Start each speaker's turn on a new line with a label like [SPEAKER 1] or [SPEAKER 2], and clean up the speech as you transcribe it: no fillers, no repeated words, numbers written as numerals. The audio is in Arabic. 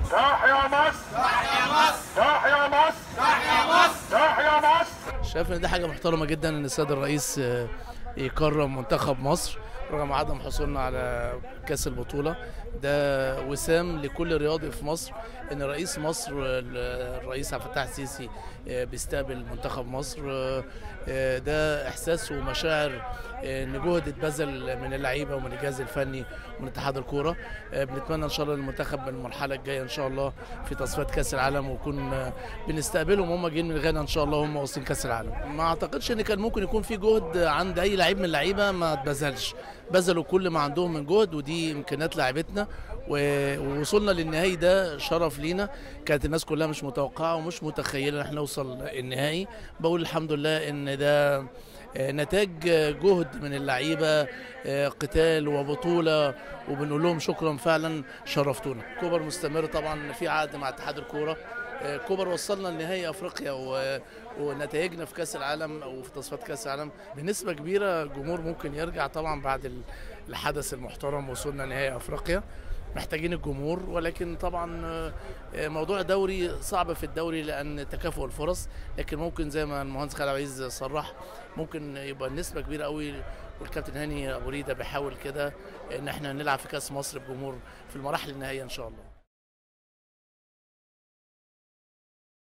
[SPEAKER 1] تحيا مصر، تحيا مصر، تحيا مصر، تحيا مصر، تحيا مصر.
[SPEAKER 2] شايف ان دي حاجه محترمه جدا ان السيد الرئيس يكرم منتخب مصر رغم عدم حصولنا على كاس البطوله. ده وسام لكل رياضي في مصر ان رئيس مصر الرئيس عبد الفتاح السيسي بيستقبل منتخب مصر. ده احساس ومشاعر ان جهد اتبذل من اللعيبه ومن الجهاز الفني ومن اتحاد الكوره. بنتمنى ان شاء الله المنتخب المرحله الجايه ان شاء الله في تصفيات كاس العالم ونكون بنستقبلهم وهم جايين من غانا ان شاء الله هم واصلين كاس العالم. ما اعتقدش ان كان ممكن يكون في جهد عند اي لعيب من اللعيبه ما اتبذلش، بذلوا كل ما عندهم من جهد ودي امكانيات لاعبتنا ووصلنا للنهائي. ده شرف لينا، كانت الناس كلها مش متوقعه ومش متخيله ان احنا نوصل النهائي. بقول الحمد لله ان ده نتاج جهد من اللعيبه، قتال وبطوله، وبنقول لهم شكرا فعلا شرفتونا. كوبر مستمر طبعا في عقد مع اتحاد الكوره. كوبر وصلنا لنهائي افريقيا ونتائجنا في كاس العالم او في تصفيات كاس العالم بنسبه كبيره. الجمهور ممكن يرجع طبعا بعد الحدث المحترم، وصلنا نهائي افريقيا محتاجين الجمهور. ولكن طبعا موضوع دوري صعب في الدوري لان تكافؤ الفرص، لكن ممكن زي ما المهندس خالد عزيز صرح ممكن يبقى النسبه كبيره قوي. والكابتن هاني ابو ريده بيحاول كده ان احنا نلعب في كاس مصر بجمهور في المراحل النهائيه ان شاء الله.